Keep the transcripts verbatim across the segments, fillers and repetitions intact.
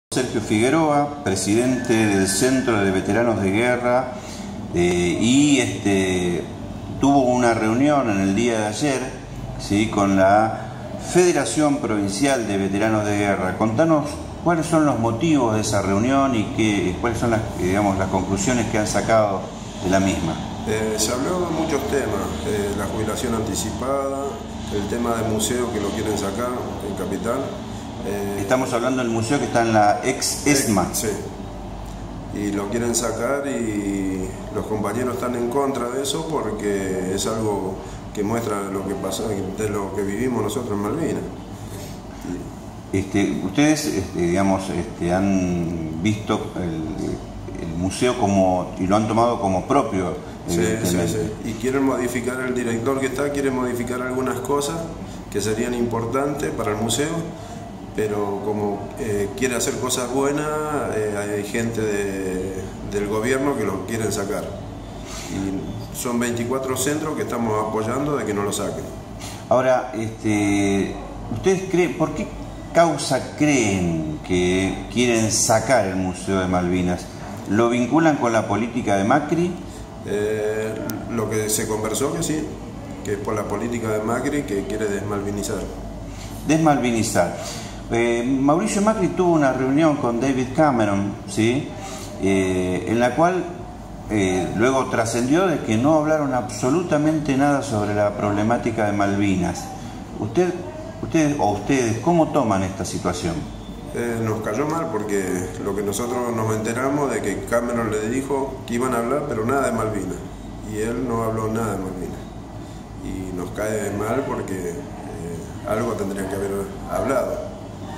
Sergio Figueroa, presidente del Centro de Veteranos de Guerra, eh, y este, tuvo una reunión en el día de ayer, ¿sí?, con la Federación Provincial de Veteranos de Guerra. Contanos cuáles son los motivos de esa reunión y qué, cuáles son las, digamos, las conclusiones que han sacado de la misma. Eh, se habló de muchos temas, eh, la jubilación anticipada, el tema del museo que lo quieren sacar en Capital. Eh, Estamos hablando del museo que está en la ex ESMA. Sí, y lo quieren sacar y los compañeros están en contra de eso porque es algo que muestra lo que pasa, de lo que vivimos nosotros en Malvinas. Este, ustedes, este, digamos, este, han visto el, el museo como y lo han tomado como propio. Sí, sí, sí. Y quieren modificar, el director que está quiere modificar algunas cosas que serían importantes para el museo, pero como eh, quiere hacer cosas buenas, eh, hay gente de, del gobierno que lo quieren sacar. Y son veinticuatro centros que estamos apoyando de que no lo saquen. Ahora, este, ¿ustedes creen, por qué causa creen que quieren sacar el Museo de Malvinas? ¿Lo vinculan con la política de Macri? Eh, lo que se conversó que sí, que es por la política de Macri que quiere desmalvinizar. Desmalvinizar. Eh, Mauricio Macri tuvo una reunión con David Cameron, ¿sí?, eh, en la cual eh, luego trascendió de que no hablaron absolutamente nada sobre la problemática de Malvinas. ¿Usted, ustedes o ustedes cómo toman esta situación? Eh, nos cayó mal porque lo que nosotros nos enteramos de que Cameron le dijo que iban a hablar, pero nada de Malvinas, y él no habló nada de Malvinas, y nos cae mal porque eh, algo tendrían que haber hablado.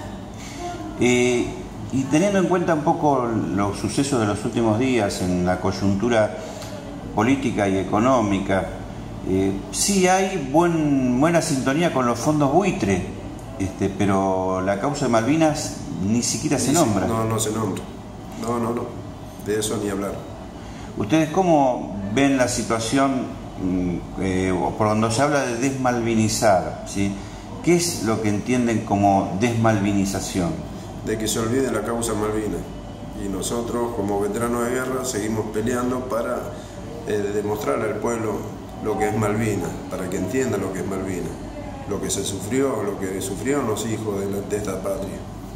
Eh, y teniendo en cuenta un poco los sucesos de los últimos días en la coyuntura política y económica, eh, sí hay buen, buena sintonía con los fondos buitre, este, pero la causa de Malvinas ni siquiera se nombra. No, no se nombra. No, no, no. De eso ni hablar. ¿Ustedes cómo ven la situación eh, por cuando se habla de desmalvinizar, ¿sí? ¿Qué es lo que entienden como desmalvinización? De que se olvide la causa Malvinas. Y nosotros, como veteranos de guerra, seguimos peleando para eh, demostrarle al pueblo lo que es Malvinas, para que entienda lo que es Malvinas, lo que se sufrió, lo que sufrieron los hijos de, la, de esta patria.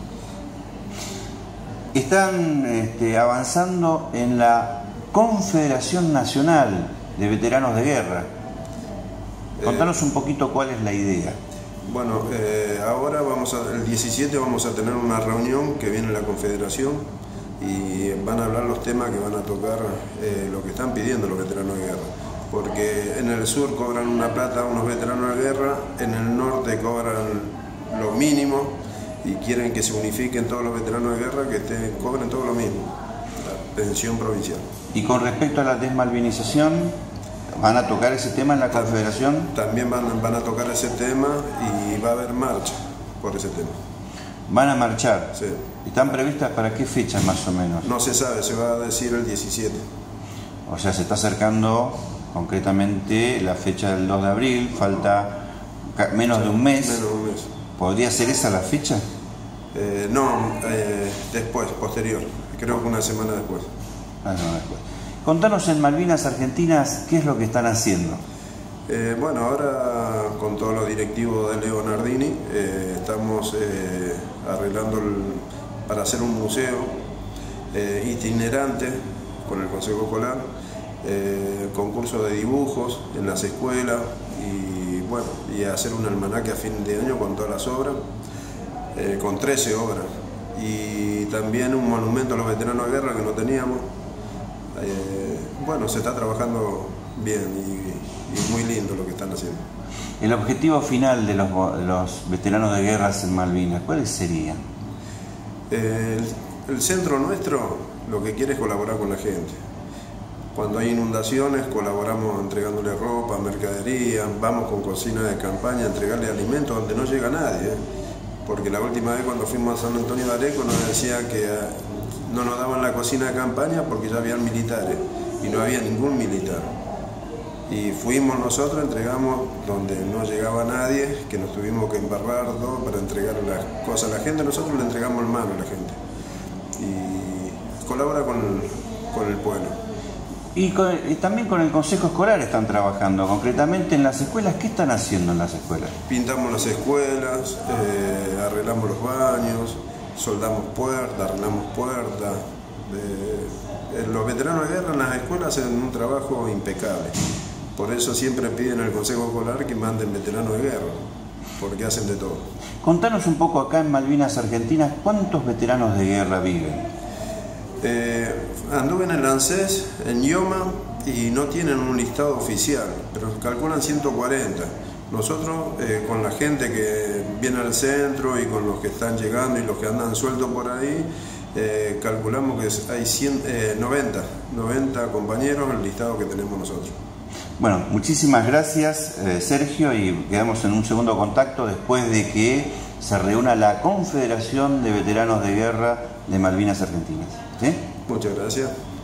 Están este, avanzando en la Confederación Nacional de Veteranos de Guerra. Contanos eh, un poquito cuál es la idea. Bueno, eh, ahora vamos a, el diecisiete vamos a tener una reunión que viene la Confederación y van a hablar los temas que van a tocar, eh, lo que están pidiendo los veteranos de guerra. Porque en el sur cobran una plata unos veteranos de guerra, en el norte cobran lo mínimo y quieren que se unifiquen todos los veteranos de guerra, que estén, cobren todo lo mismo, la pensión provincial. Y con respecto a la desmalvinización, ¿van a tocar ese tema en la Confederación? También van, van a tocar ese tema y va a haber marcha por ese tema. ¿Van a marchar? Sí. ¿Están previstas para qué fecha más o menos? No se sabe, se va a decir el diecisiete. O sea, se está acercando concretamente la fecha del dos de abril, falta menos de un mes. Menos de un mes. ¿Podría ser esa la fecha? Eh, no, eh, después, posterior. Creo que una semana después. Ah, no, después. Contanos en Malvinas Argentinas, ¿qué es lo que están haciendo? Eh, bueno, ahora con todos los directivos de Leo Nardini eh, estamos eh, arreglando el, para hacer un museo eh, itinerante con el Consejo Escolar, eh, concurso de dibujos en las escuelas y bueno, y hacer un almanaque a fin de año con todas las obras, eh, con trece obras, y también un monumento a los veteranos de guerra que no teníamos. Eh, bueno, se está trabajando bien y, y muy lindo lo que están haciendo. El objetivo final de los, de los veteranos de guerras en Malvinas, ¿cuáles serían? Eh, el, el centro nuestro lo que quiere es colaborar con la gente. Cuando hay inundaciones colaboramos entregándole ropa, mercadería, vamos con cocina de campaña a entregarle alimentos donde no llega nadie, ¿eh? Porque la última vez cuando fuimos a San Antonio de Areco nos decían que eh, no nos daban la cocina de campaña porque ya habían militares y no había ningún militar. Y fuimos nosotros, entregamos donde no llegaba nadie, que nos tuvimos que embarrar todo para entregar las cosas a la gente. Nosotros le entregamos el mano a la gente. y colabora con, con el pueblo. Y, con, y también con el consejo escolar están trabajando, concretamente en las escuelas. ¿Qué están haciendo en las escuelas? Pintamos las escuelas, eh, arreglamos los baños, soldamos puertas, arreglamos puertas. Eh, los veteranos de guerra en las escuelas hacen un trabajo impecable. Por eso siempre piden al consejo escolar que manden veteranos de guerra, porque hacen de todo. Contanos un poco acá en Malvinas Argentinas, ¿cuántos veteranos de guerra viven? Eh, anduve en el ANSES, en IOMA, y no tienen un listado oficial, pero calculan ciento cuarenta. Nosotros, eh, con la gente que viene al centro y con los que están llegando y los que andan sueltos por ahí, eh, calculamos que hay cien, eh, noventa, noventa compañeros en el listado que tenemos nosotros. Bueno, muchísimas gracias, eh, Sergio, y quedamos en un segundo contacto después de que se reúna la Confederación de Veteranos de Guerra de Malvinas Argentinas. ¿Sí? Muchas gracias.